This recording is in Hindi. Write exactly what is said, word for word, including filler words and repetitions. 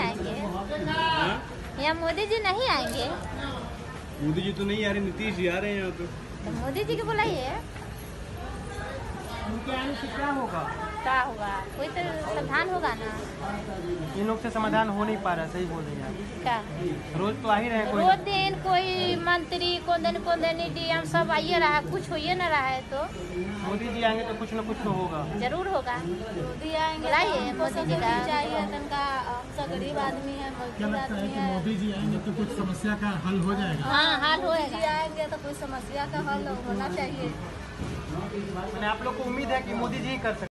आएंगे। हाँ? यहाँ मोदी जी नहीं आएंगे। मोदी जी तो नहीं आ रहे, नीतीश जी आ रहे हैं यहाँ पे। तो मोदी जी को बुलाइए। उनके आने से क्या होगा? क्या होगा? कोई तो समाधान होगा ना। इन लोग से समाधान हो नहीं पा रहा, सही बोल रही हैं आप। क्या रोज तो आ ही रहे हैं कोई। रोज दिन कोई मंत्री को दिन को दिन डीएम सब आइए रहा है, कुछ होइए न रहा है। तो मोदी जी आएंगे तो कुछ न कुछ तो होगा। जरूर होगा। मोदी आएंगे बुलाइए मोदी जी का। चाहिए तनका, हम सब गरीब आदमी है, क्या मजदूर लगता है आदमी कि है। मोदी जी आएंगे तो कुछ समस्या का हल हो जाएगा? हाँ हाल मोदी जी होएगा। आएंगे तो कोई समस्या का हल होना चाहिए। मैंने आप लोग को उम्मीद है कि मोदी जी ही कर सकते हैं।